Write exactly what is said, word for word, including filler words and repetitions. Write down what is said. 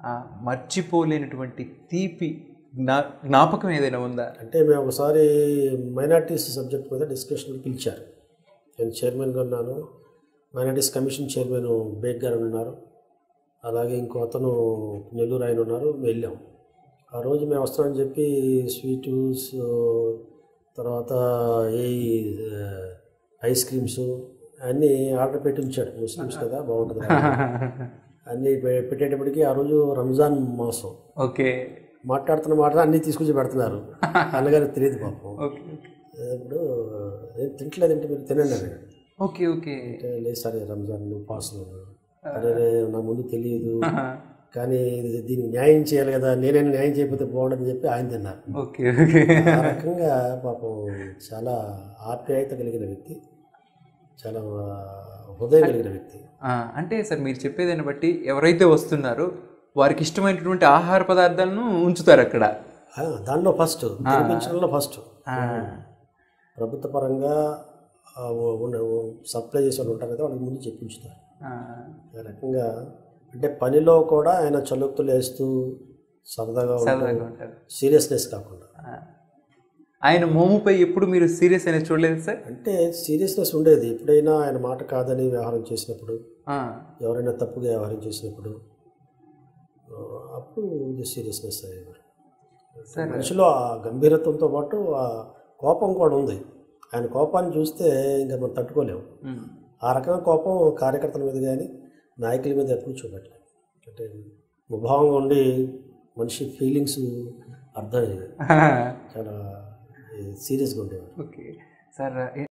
మర్చిపోలేనటువంటి తీపి జ్ఞా జ్ఞాపకం ఏదైనా ఉందా? అంటే మేము ఒకసారి మైనార్టీస్ సబ్జెక్ట్ మీద డిస్కషన్కి పిలిచారు. నేను చైర్మన్గా ఉన్నాను, మైనార్టీస్ కమిషన్ చైర్మన్ బేగ్ గారు ఉన్నారు, అలాగే ఇంకో అతను నెల్లూరు ఆయన ఉన్నారు. వెళ్ళాం. ఆ రోజు మేము వస్తామని చెప్పి స్వీట్స్, తర్వాత ఏ ఐస్ క్రీమ్స్ అన్నీ ఆర్డర్ పెట్టి ఉంచాడు. ముస్లిమ్స్ కదా, బాగుంటుంది అన్నీ పెట్టేటప్పటికి ఆ రోజు రంజాన్ మాసం. ఓకే. మాట్లాడుతున్న మాట అన్నీ తీసుకొచ్చి పెడుతున్నారు. అన్నగారికి తెలియదు పాపం. ఇప్పుడు ఏం తింటలేదంటే మీరు తినండి అని. ఓకే ఓకే అంటే లేదు సార్ రంజాన్ పాస్ అదే నా ముందు తెలియదు, కానీ దీనికి న్యాయం చేయాలి కదా, నేనైనా న్యాయం చేయకపోతే బాగుండదని చెప్పి ఆయన తిన్నారు. ఓకే ఓకే ఆ రకంగా పాపం చాలా ఆప్యాయత కలిగిన వ్యక్తి, చాలా హృదయం కలిగిన వ్యక్తి. అంటే సార్ మీరు చెప్పేదాన్ని బట్టి ఎవరైతే వస్తున్నారో వారికి ఇష్టమైనటువంటి ఆహార పదార్థాలను ఉంచుతారు అక్కడ. దాంట్లో ఫస్ట్ తినిపించడంలో ఫస్ట్ ప్రభుత్వ పరంగా సప్లై చేసే వాళ్ళు ఉంటారు కదా, వాళ్ళకి ముందు చెప్పించుతారు. ఆ రకంగా అంటే పనిలో కూడా ఆయన చలుక్తులు వేస్తూ సరదాగా ఉంటారు, సీరియస్నెస్ కాకుండా. ఆయన మోముపై ఎప్పుడు మీరు సీరియస్ అనేది చూడలేదు సార్? అంటే సీరియస్నెస్ ఉండేది. ఎప్పుడైనా ఆయన మాట కాదని వ్యవహారం చేసినప్పుడు, ఎవరైనా తప్పుగా వ్యవహారం చేసినప్పుడు అప్పుడు సీరియస్నెస్ అయ్యేవారు. మనిషిలో ఆ గంభీరత్వంతో పాటు ఆ కోపం కూడా ఉంది. ఆయన కోపాన్ని చూస్తే ఇంకా మనం తట్టుకోలేము. ఆ రకమైన కోపం కార్యకర్తల మీద కానీ నాయకుల మీద ఎప్పుడు చూడట్లేదు. అంటే ముభావంగా ఉండి మనిషి ఫీలింగ్స్ అర్థమయ్యేది, చాలా సీరియస్గా ఉండేవారు. Okay sir.